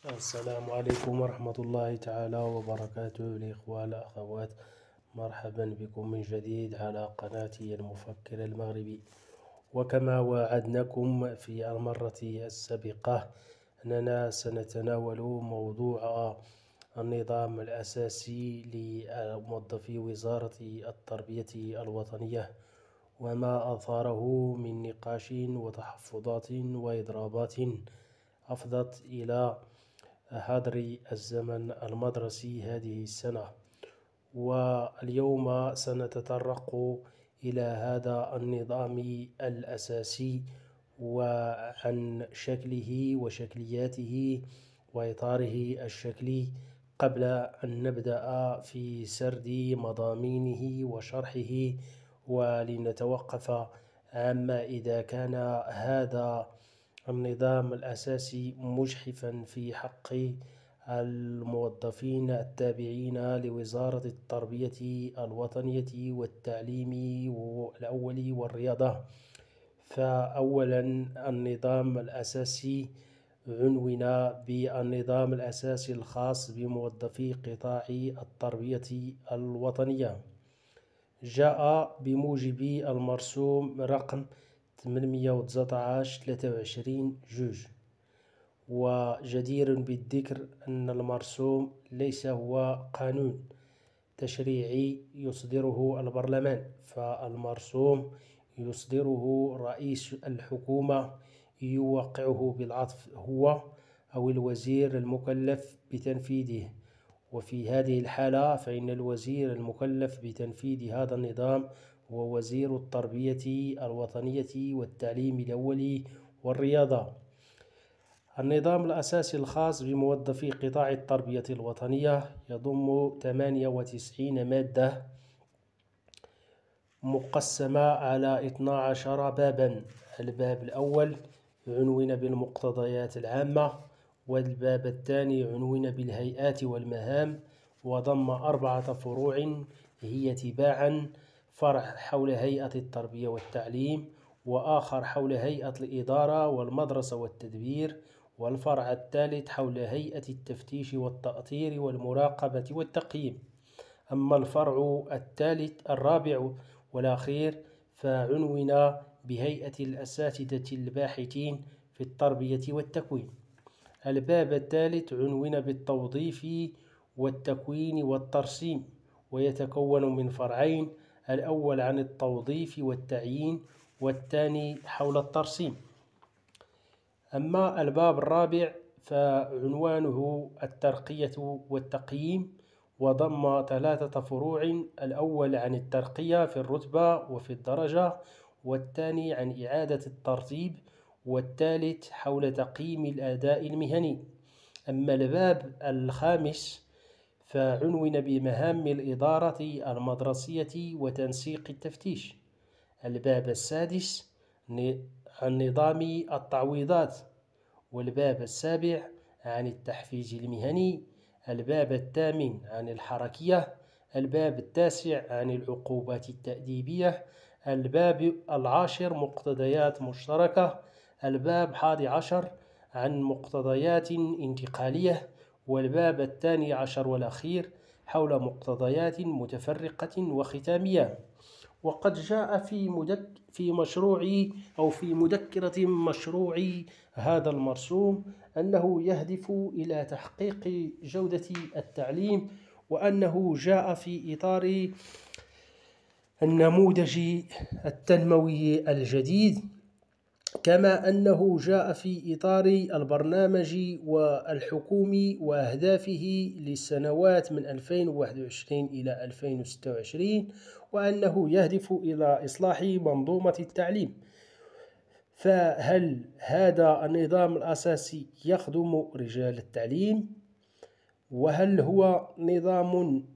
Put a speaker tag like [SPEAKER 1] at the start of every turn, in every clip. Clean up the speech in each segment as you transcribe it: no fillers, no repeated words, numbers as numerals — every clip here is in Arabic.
[SPEAKER 1] السلام عليكم ورحمة الله تعالى وبركاته. الإخوة والأخوات، مرحبا بكم من جديد على قناتي المفكر المغربي. وكما وعدناكم في المرة السابقة أننا سنتناول موضوع النظام الأساسي لموظفي وزارة التربية الوطنية وما أثاره من نقاش وتحفظات وإضرابات أفضت إلى حضر الزمن المدرسي هذه السنة. واليوم سنتطرق إلى هذا النظام الأساسي وعن شكله وشكلياته وإطاره الشكلي قبل أن نبدأ في سرد مضامينه وشرحه، ولنتوقف عما إذا كان هذا النظام الأساسي مجحفا في حق الموظفين التابعين لوزارة التربية الوطنية والتعليم الأول والرياضة. فأولا، النظام الأساسي عنونا بالنظام الأساسي الخاص بموظفي قطاع التربية الوطنية. جاء بموجب المرسوم رقم 819/23/. وجدير بالذكر أن المرسوم ليس هو قانون تشريعي يصدره البرلمان، فالمرسوم يصدره رئيس الحكومة يوقعه بالعطف هو أو الوزير المكلف بتنفيذه. وفي هذه الحالة فإن الوزير المكلف بتنفيذ هذا النظام هو وزير التربية الوطنية والتعليم الأول والرياضة. النظام الأساسي الخاص بموظفي قطاع التربية الوطنية يضم 98 مادة مقسمة على 12 بابا. الباب الأول عنون بالمقتضيات العامة، والباب الثاني عنون بالهيئات والمهام، وضم 4 فروع هي تباعا: فرع حول هيئة التربية والتعليم، وآخر حول هيئة الإدارة والمدرسة والتدبير، والفرع الثالث حول هيئة التفتيش والتأطير والمراقبة والتقييم. أما الفرع الرابع والأخير فعنون بهيئة الأساتذة الباحثين في التربية والتكوين. الباب الثالث عنون بالتوظيف والتكوين والترسيم، ويتكون من فرعين: الأول عن التوظيف والتعيين، والثاني حول الترسيم. أما الباب الرابع فعنوانه الترقية والتقييم، وضم 3 فروع: الأول عن الترقية في الرتبة وفي الدرجة، والثاني عن إعادة الترتيب، والثالث حول تقييم الأداء المهني. أما الباب الخامس فعنون بمهام الإدارة المدرسية وتنسيق التفتيش. الباب السادس عن نظام التعويضات، والباب السابع عن التحفيز المهني، الباب الثامن عن الحركية، الباب التاسع عن العقوبات التأديبية، الباب العاشر مقتضيات مشتركة، الباب 11 عن مقتضيات انتقالية، والباب 12 والأخير حول مقتضيات متفرقة وختامية. وقد جاء في مشروع أو في مذكرة مشروع هذا المرسوم أنه يهدف إلى تحقيق جودة التعليم، وأنه جاء في إطار النموذج التنموي الجديد، كما أنه جاء في إطار البرنامج والحكومي وأهدافه للسنوات من 2021 إلى 2026، وأنه يهدف إلى إصلاح منظومة التعليم. فهل هذا النظام الأساسي يخدم رجال التعليم؟ وهل هو نظام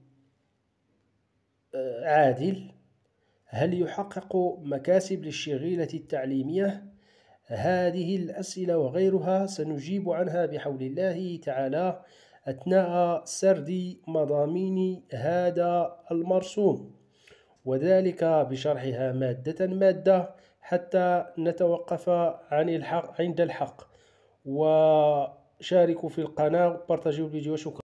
[SPEAKER 1] عادل؟ هل يحقق مكاسب للشغيلة التعليمية؟ هذه الأسئلة وغيرها سنجيب عنها بحول الله تعالى أثناء سرد مضامين هذا المرسوم، وذلك بشرحها مادة مادة حتى نتوقف عند الحق. وشاركوا في القناة وبارتاجيو الفيديو. شكرا.